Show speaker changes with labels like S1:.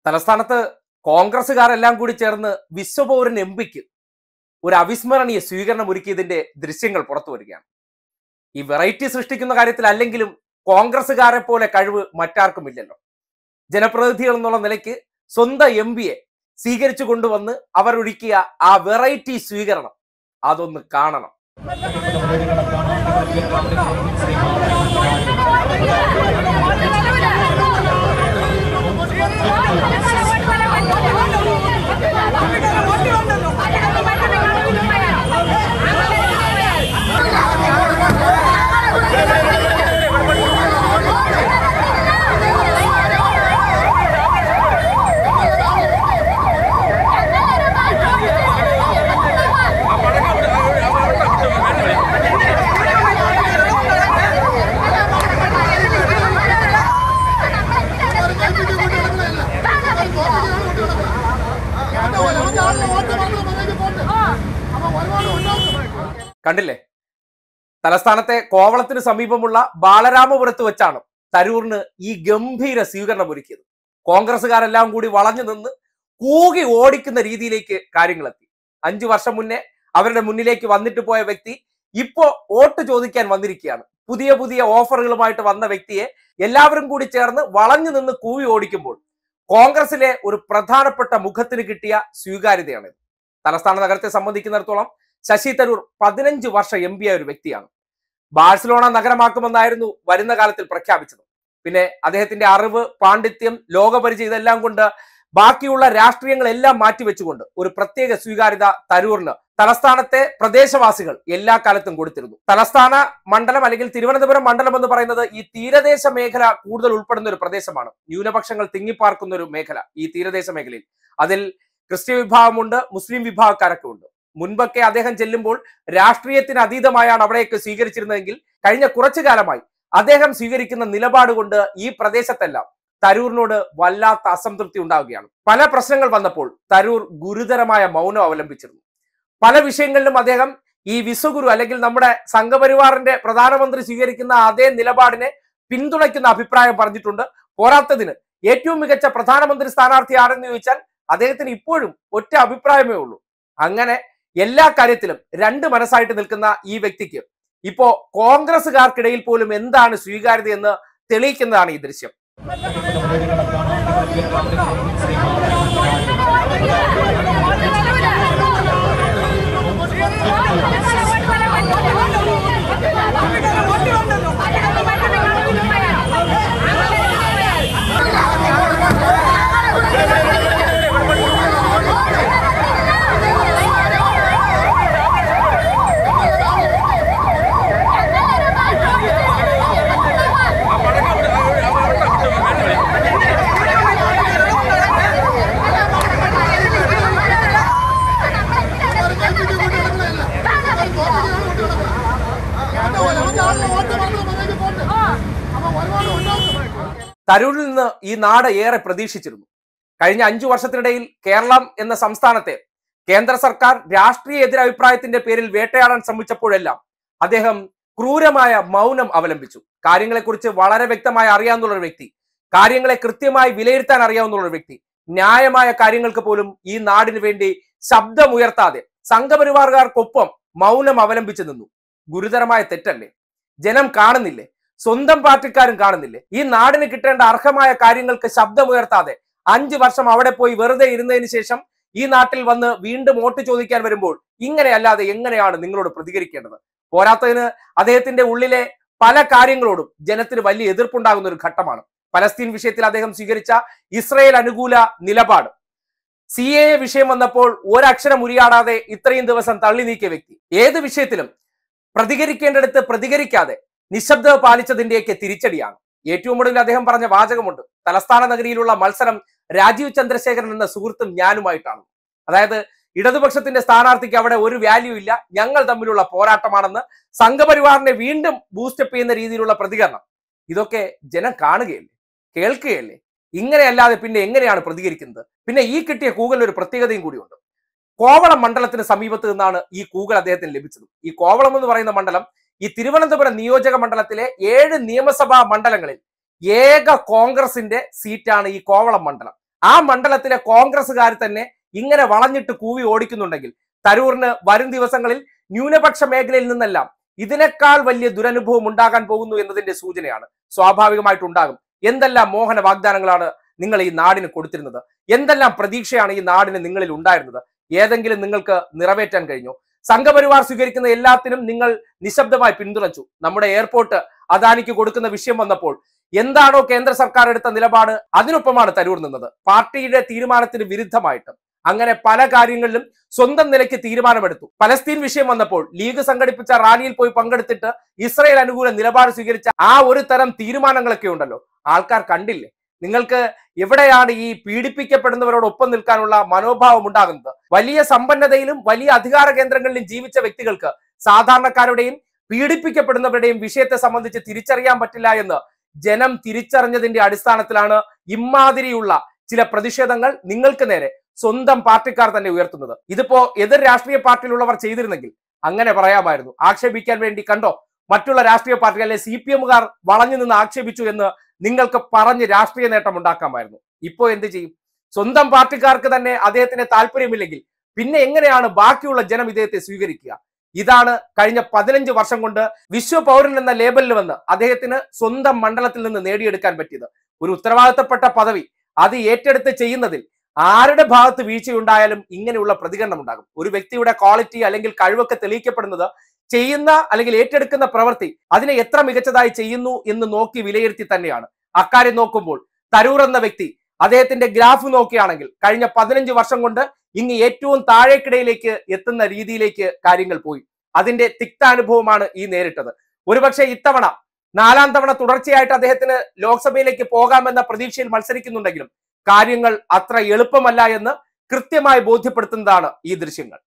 S1: തലസ്ഥാനത്ത് കോൺഗ്രസുകാരെല്ലാം കൂടി ചേർന്ന് വിശ്വപൗരൻ എംപിക്ക് ഒരു അവിസ്മരണീയ സ്വീകരണം ഒരുക്കിയതിന്റെ ദൃശ്യങ്ങൾ പുറത്തു വരികയാണ്. ഈ വെറൈറ്റി സൃഷ്ടിക്കുന്ന കാര്യത്തിൽ അല്ലെങ്കിലും കോൺഗ്രസുകാരെ പോലെ കഴിവ് മറ്റാർക്കുമില്ലല്ലോ. ജനപ്രതിനിധികൾ എന്നുള്ള നിലയ്ക്ക് സ്വന്തം എംപിയെ സ്വീകരിച്ചു കൊണ്ടുവന്ന് അവരൊരുക്കിയ ആ വെറൈറ്റി സ്വീകരണം അതൊന്ന് കാണണം. കണ്ടില്ലേ, തലസ്ഥാനത്തെ കോവളത്തിന് സമീപമുള്ള ബാലരാമപുരത്ത് വെച്ചാണ് തരൂറിന് ഈ ഗംഭീര സ്വീകരണം ഒരുക്കിയത്. കോൺഗ്രസുകാരെല്ലാം കൂടി വളഞ്ഞു നിന്ന് കൂകി ഓടിക്കുന്ന രീതിയിലേക്ക് കാര്യങ്ങളെത്തി. 5 വർഷം മുന്നേ അവരുടെ മുന്നിലേക്ക് വന്നിട്ട് പോയ വ്യക്തി ഇപ്പോ വോട്ട് ചോദിക്കാൻ വന്നിരിക്കുകയാണ്. പുതിയ പുതിയ ഓഫറുകളുമായിട്ട് വന്ന വ്യക്തിയെ എല്ലാവരും കൂടി ചേർന്ന് വളഞ്ഞു നിന്ന് കൂവി ഓടിക്കുമ്പോൾ കോൺഗ്രസിലെ ഒരു പ്രധാനപ്പെട്ട മുഖത്തിന് കിട്ടിയ സ്വീകാര്യതയാണ്. തലസ്ഥാന നഗരത്തെ സംബന്ധിക്കുന്നിടത്തോളം ശശി തരൂർ 15 വർഷം MP ആയ ഒരു വ്യക്തിയാണ്. ബാഴ്സലോണ നഗരമാക്കുമെന്നായിരുന്നു വരുന്ന കാലത്തിൽ പ്രഖ്യാപിച്ചത്. പിന്നെ അദ്ദേഹത്തിന്റെ അറിവ്, പാണ്ഡിത്യം, ലോകപരിചയം ഇതെല്ലാം കൊണ്ട് ബാക്കിയുള്ള രാഷ്ട്രീയങ്ങളെല്ലാം മാറ്റിവെച്ചുകൊണ്ട് ഒരു പ്രത്യേക സ്വീകാര്യത തരൂറിന് തലസ്ഥാനത്തെ പ്രദേശവാസികൾ എല്ലാ കാലത്തും കൊടുത്തിരുന്നു. തലസ്ഥാന മണ്ഡലം അല്ലെങ്കിൽ തിരുവനന്തപുരം മണ്ഡലം എന്ന് പറയുന്നത് ഈ തീരദേശ മേഖല കൂടുതൽ ഉൾപ്പെടുന്ന ഒരു പ്രദേശമാണ്. ന്യൂനപക്ഷങ്ങൾ തിങ്ങിപ്പാർക്കുന്ന ഒരു മേഖല ഈ തീരദേശ മേഖലയിൽ. അതിൽ ക്രിസ്ത്യൻ വിഭാഗമുണ്ട്, മുസ്ലിം വിഭാഗക്കാരൊക്കെ ഉണ്ട്. മുൻപൊക്കെ അദ്ദേഹം ചെല്ലുമ്പോൾ രാഷ്ട്രീയത്തിന് അതീതമായാണ് അവിടെയൊക്കെ സ്വീകരിച്ചിരുന്നതെങ്കിൽ കഴിഞ്ഞ കുറച്ചു കാലമായി അദ്ദേഹം സ്വീകരിക്കുന്ന നിലപാട് കൊണ്ട് ഈ പ്രദേശത്തെല്ലാം തരൂറിനോട് വല്ലാത്ത അസംതൃപ്തി ഉണ്ടാവുകയാണ്. പല പ്രശ്നങ്ങൾ വന്നപ്പോൾ തരൂർ ഗുരുതരമായ മൗനം അവലംബിച്ചിരുന്നു. പല വിഷയങ്ങളിലും അദ്ദേഹം ഈ വിശ്വഗുരു അല്ലെങ്കിൽ നമ്മുടെ സംഘപരിവാറിന്റെ പ്രധാനമന്ത്രി സ്വീകരിക്കുന്ന അതേ നിലപാടിനെ പിന്തുണയ്ക്കുന്ന അഭിപ്രായം പറഞ്ഞിട്ടുണ്ട്. പോരാത്തതിന് ഏറ്റവും മികച്ച പ്രധാനമന്ത്രി സ്ഥാനാർത്ഥി ആരെന്ന് ചോദിച്ചാൽ അദ്ദേഹത്തിന് ഇപ്പോഴും ഒറ്റ അഭിപ്രായമേ ഉള്ളൂ. അങ്ങനെ എല്ലാ കാര്യത്തിലും രണ്ട് മനസ്സായിട്ട് നിൽക്കുന്ന ഈ വ്യക്തിക്ക് ഇപ്പോ കോൺഗ്രസുകാർക്കിടയിൽ പോലും എന്താണ് സ്വീകാര്യത എന്ന് തെളിയിക്കുന്നതാണ് ഈ ദൃശ്യം. തരൂരിൽ നിന്ന് ഈ നാട് ഏറെ പ്രതീക്ഷിച്ചിരുന്നു. കഴിഞ്ഞ 5 വർഷത്തിനിടയിൽ കേരളം എന്ന സംസ്ഥാനത്തെ കേന്ദ്ര സർക്കാർ രാഷ്ട്രീയ എതിരഭിപ്രായത്തിന്റെ പേരിൽ വേട്ടയാടാൻ ശ്രമിച്ചപ്പോഴെല്ലാം അദ്ദേഹം ക്രൂരമായ മൗനം അവലംബിച്ചു. കാര്യങ്ങളെക്കുറിച്ച് വളരെ വ്യക്തമായി അറിയാവുന്ന ഒരു വ്യക്തി, കാര്യങ്ങളെ കൃത്യമായി വിലയിരുത്താൻ അറിയാവുന്ന ഒരു വ്യക്തി, ന്യായമായ കാര്യങ്ങൾക്ക് പോലും ഈ നാടിന് വേണ്ടി ശബ്ദമുയർത്താതെ സംഘപരിവാറുകാർക്കൊപ്പം മൗനം അവലംബിച്ചു നിന്നു. ഗുരുതരമായ തെറ്റല്ലേ? ജനം കാണുന്നില്ലേ? സ്വന്തം പാർട്ടിക്കാരും കാണുന്നില്ലേ? ഈ നാടിന് കിട്ടേണ്ട അർഹമായ കാര്യങ്ങൾക്ക് ശബ്ദമുയർത്താതെ 5 വർഷം അവിടെ പോയി വെറുതെ ഇരുന്നതിന് ശേഷം ഈ നാട്ടിൽ വന്ന് വീണ്ടും വോട്ട് ചോദിക്കാൻ വരുമ്പോൾ ഇങ്ങനെയല്ലാതെ എങ്ങനെയാണ് നിങ്ങളോട് പ്രതികരിക്കേണ്ടത്? പോരാത്തതിന് അദ്ദേഹത്തിന്റെ ഉള്ളിലെ പല കാര്യങ്ങളോടും ജനത്തിന് വലിയ എതിർപ്പുണ്ടാകുന്ന ഒരു ഘട്ടമാണ്. പലസ്തീൻ വിഷയത്തിൽ അദ്ദേഹം സ്വീകരിച്ച ഇസ്രയേൽ അനുകൂല നിലപാട്, CAA വിഷയം വന്നപ്പോൾ ഒരക്ഷരം ഉരിയാടാതെ ഇത്രയും ദിവസം തള്ളി നീക്കിയ വ്യക്തി, ഏത് വിഷയത്തിലും പ്രതികരിക്കേണ്ടടുത്ത് പ്രതികരിക്കാതെ നിശബ്ദത പാലിച്ചതിന്റെയൊക്കെ തിരിച്ചടിയാണ്. ഏറ്റവും ഒടുവിൽ അദ്ദേഹം പറഞ്ഞ വാചകമുണ്ട്, തലസ്ഥാന നഗരിയിലുള്ള മത്സരം രാജീവ് ചന്ദ്രശേഖരൻ എന്ന സുഹൃത്തും ഞാനുമായിട്ടാണ്. അതായത് ഇടതുപക്ഷത്തിന്റെ സ്ഥാനാർത്ഥിക്ക് അവിടെ ഒരു വാല്യൂ ഇല്ല, ഞങ്ങൾ തമ്മിലുള്ള പോരാട്ടമാണെന്ന് സംഘപരിവാറിനെ വീണ്ടും ബൂസ്റ്റപ്പ് ചെയ്യുന്ന രീതിയിലുള്ള പ്രതികരണം. ഇതൊക്കെ ജനം കാണുകയല്ലേ, കേൾക്കുകയല്ലേ? ഇങ്ങനെയല്ലാതെ പിന്നെ എങ്ങനെയാണ് പ്രതികരിക്കുന്നത്? പിന്നെ ഈ കിട്ടിയ കൂകലിന് ഒരു പ്രത്യേകതയും കൂടിയുണ്ട്. കോവളം മണ്ഡലത്തിന് സമീപത്ത് നിന്നാണ് ഈ കൂകൽ അദ്ദേഹത്തിന് ലഭിച്ചത്. ഈ കോവളം എന്ന് പറയുന്ന മണ്ഡലം ഈ തിരുവനന്തപുരം നിയോജക മണ്ഡലത്തിലെ 7 നിയമസഭാ മണ്ഡലങ്ങളിൽ ഏക കോൺഗ്രസിന്റെ സീറ്റാണ് ഈ കോവളം മണ്ഡലം. ആ മണ്ഡലത്തിലെ കോൺഗ്രസ്സുകാർ തന്നെ ഇങ്ങനെ വളഞ്ഞിട്ട് കൂവി ഓടിക്കുന്നുണ്ടെങ്കിൽ തരൂറിന് വരും ദിവസങ്ങളിൽ ന്യൂനപക്ഷ മേഖലയിൽ നിന്നെല്ലാം ഇതിനേക്കാൾ വലിയ ദുരനുഭവം ഉണ്ടാകാൻ പോകുന്നു എന്നതിന്റെ സൂചനയാണ്. സ്വാഭാവികമായിട്ടുണ്ടാകും. എന്തെല്ലാം മോഹന വാഗ്ദാനങ്ങളാണ് നിങ്ങൾ ഈ നാടിന് കൊടുത്തിരുന്നത്? എന്തെല്ലാം പ്രതീക്ഷയാണ് ഈ നാടിന് നിങ്ങളിൽ ഉണ്ടായിരുന്നത്? ഏതെങ്കിലും നിങ്ങൾക്ക് നിറവേറ്റാൻ കഴിഞ്ഞോ? സംഘപരിവാർ സ്വീകരിക്കുന്ന എല്ലാത്തിനും നിങ്ങൾ നിശബ്ദമായി പിന്തുണച്ചു. നമ്മുടെ എയർപോർട്ട് അദാനിക്ക് കൊടുക്കുന്ന വിഷയം വന്നപ്പോൾ എന്താണോ കേന്ദ്ര സർക്കാർ എടുത്ത നിലപാട് അതിനൊപ്പമാണ് തരൂർ നിന്നത്. പാർട്ടിയുടെ തീരുമാനത്തിന് വിരുദ്ധമായിട്ട് അങ്ങനെ പല കാര്യങ്ങളിലും സ്വന്തം നിലയ്ക്ക് തീരുമാനമെടുത്തു. പലസ്തീൻ വിഷയം വന്നപ്പോൾ ലീഗ് സംഘടിപ്പിച്ച റാലിയിൽ പോയി പങ്കെടുത്തിട്ട് ഇസ്രയേൽ അനുകൂല നിലപാട് സ്വീകരിച്ച ആ ഒരു തരം തീരുമാനങ്ങളൊക്കെ ഉണ്ടല്ലോ, ആൾക്കാർ കണ്ടില്ലേ? നിങ്ങൾക്ക് എവിടെയാണ് ഈ പീഡിപ്പിക്കപ്പെടുന്നവരോടൊപ്പം നിൽക്കാനുള്ള മനോഭാവം ഉണ്ടാകുന്നത്? വലിയ സമ്പന്നതയിലും വലിയ അധികാര കേന്ദ്രങ്ങളിലും ജീവിച്ച വ്യക്തികൾക്ക് സാധാരണക്കാരുടെയും പീഡിപ്പിക്കപ്പെടുന്നവരുടെയും വിഷയത്തെ സംബന്ധിച്ച് തിരിച്ചറിയാൻ പറ്റില്ല എന്ന് ജനം തിരിച്ചറിഞ്ഞതിന്റെ അടിസ്ഥാനത്തിലാണ് ഇമാതിരിയുള്ള ചില പ്രതിഷേധങ്ങൾ നിങ്ങൾക്ക് നേരെ സ്വന്തം പാർട്ടിക്കാർ തന്നെ ഉയർത്തുന്നത്. ഇതിപ്പോ എതിർ രാഷ്ട്രീയ പാർട്ടിയിലുള്ളവർ ചെയ്തിരുന്നെങ്കിൽ അങ്ങനെ പറയാമായിരുന്നു. ആക്ഷേപിക്കാൻ വേണ്ടി കണ്ടോ മറ്റുള്ള രാഷ്ട്രീയ പാർട്ടികൾ അല്ലെ CPM-കാർ വളഞ്ഞു നിന്ന് ആക്ഷേപിച്ചു എന്ന് നിങ്ങൾക്ക് പറഞ്ഞ് രാഷ്ട്രീയ നേട്ടം ഉണ്ടാക്കാമായിരുന്നു. ഇപ്പോ എന്ത് ചെയ്യും? സ്വന്തം പാർട്ടിക്കാർക്ക് തന്നെ അദ്ദേഹത്തിന് താല്പര്യമില്ലെങ്കിൽ പിന്നെ എങ്ങനെയാണ് ബാക്കിയുള്ള ജനം ഇദ്ദേഹത്തെ സ്വീകരിക്കുക? ഇതാണ് കഴിഞ്ഞ 15 വർഷം കൊണ്ട് വിശ്വ പൗരൻ എന്ന ലേബലിൽ വന്ന് അദ്ദേഹത്തിന് സ്വന്തം മണ്ഡലത്തിൽ നിന്ന് നേടിയെടുക്കാൻ പറ്റിയത്. ഒരു ഉത്തരവാദിത്തപ്പെട്ട പദവി അത് ഏറ്റെടുത്ത് ചെയ്യുന്നതിൽ ആരുടെ ഭാഗത്ത് വീഴ്ചയുണ്ടായാലും ഇങ്ങനെയുള്ള പ്രതികരണം ഉണ്ടാകും. ഒരു വ്യക്തിയുടെ ക്വാളിറ്റി അല്ലെങ്കിൽ കഴിവൊക്കെ തെളിയിക്കപ്പെടുന്നത് ചെയ്യുന്ന അല്ലെങ്കിൽ ഏറ്റെടുക്കുന്ന പ്രവൃത്തി അതിനെ എത്ര മികച്ചതായി ചെയ്യുന്നു എന്ന് നോക്കി വിലയിരുത്തി തന്നെയാണ്. അക്കാര്യം നോക്കുമ്പോൾ തരൂർ എന്ന വ്യക്തി അദ്ദേഹത്തിന്റെ ഗ്രാഫ് നോക്കുകയാണെങ്കിൽ കഴിഞ്ഞ 15 വർഷം കൊണ്ട് ഇങ്ങ് ഏറ്റവും താഴേക്കിടയിലേക്ക് എത്തുന്ന രീതിയിലേക്ക് കാര്യങ്ങൾ പോയി. അതിന്റെ തിക്താനുഭവമാണ് ഈ നേരിട്ടത്. ഒരുപക്ഷെ ഇത്തവണ 4ാം തവണ തുടർച്ചയായിട്ട് അദ്ദേഹത്തിന് ലോക്സഭയിലേക്ക് പോകാമെന്ന പ്രതീക്ഷയിൽ മത്സരിക്കുന്നുണ്ടെങ്കിലും കാര്യങ്ങൾ അത്ര എളുപ്പമല്ല എന്ന് കൃത്യമായി ബോധ്യപ്പെടുത്തുന്നതാണ് ഈ ദൃശ്യങ്ങൾ.